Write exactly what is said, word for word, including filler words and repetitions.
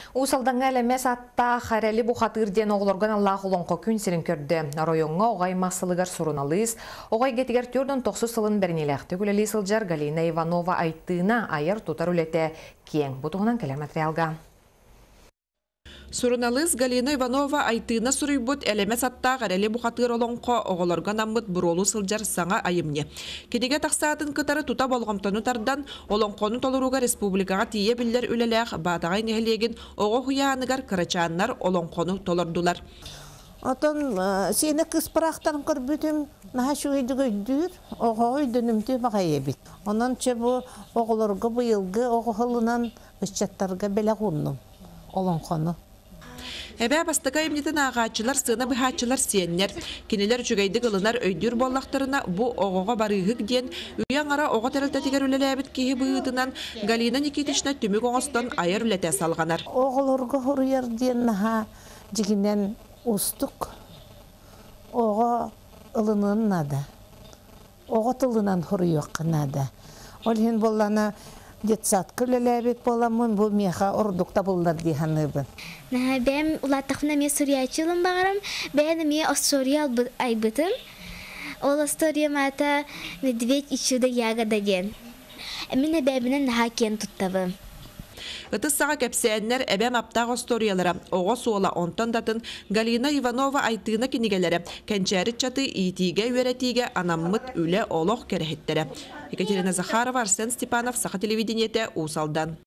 Усалдан әлемес атта харели бухатыр ден оғылырған Аллах олонқо күн сирин көрді. Ройонға оғай масылығар сұрыналыз. Оғай кетігер түрдің тоқсы сылын бәрінеләқті күлелі сылжар Галина Иванова айттığına айыр тұтар үлеті кең. Бұтығынан келер материалға. Сурыналыз Галина Иванова айтына сурыйбут әлемес атта гарели бухатыр олонқо оғылырған аммыт бұролу сылжар саңа айымне. Кедеге тақсаатын кытары тута болғымтану тардан олонқону толыруға республикаға тие білдер үлеләқ батағай нехелеген оғы хуяанығар кырачаннар олонқону толырдулар. Отон сені кыспырақтан көрбүтім наға шуйды көйдір, оғы өйдінімді баға ебет. Онан че бұ оғылырғы бұйылғы оғы хылынан үсчаттарға бәлі ғынным олонқону. Эбе бастыга эмнетен ағачылар сына быхачылар сиеннер. Кинелер жүгейді ғылынар өйдір боллақтарына бұ оғыға барығық ден үйен ара оға тәрілтәтігер үлеләбіт кейі бұғытынан Галина Никитична түмік оңыстан айыр үләте салғанар. Оғылырғы хұрыяр ден наға жігінен ұстық оға ылынын нада. Оға тылынан хұрыйық нада. Олген боллана детсат күлеләбет боламын, бұл меха ұрдықта болдар дейханыбын. Бәм улаттақына мен Суриячылым бағарам, бәйіні мен Осториал айбытым. Ол Остория мата медведь ичуды ягада ден. Әміне бәбінен наға кен тұттабым. Ытыс саға кәпсәйіннер әбәм аптағы историялары оға суола онтан датын Галина Иванова айтығына кенегелері кәнчәрі чаты итиге өретиге анаммыт үлі олық кәрәхеттері. Екатерина Захарова, Арсен Степанов, Саха телевидениеті Усалдан.